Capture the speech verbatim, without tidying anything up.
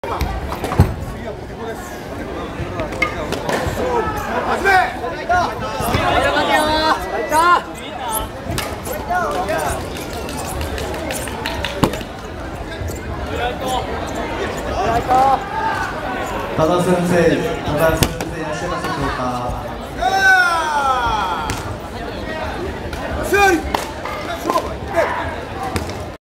多田先生、多田先生いらっしゃいますでしょうか。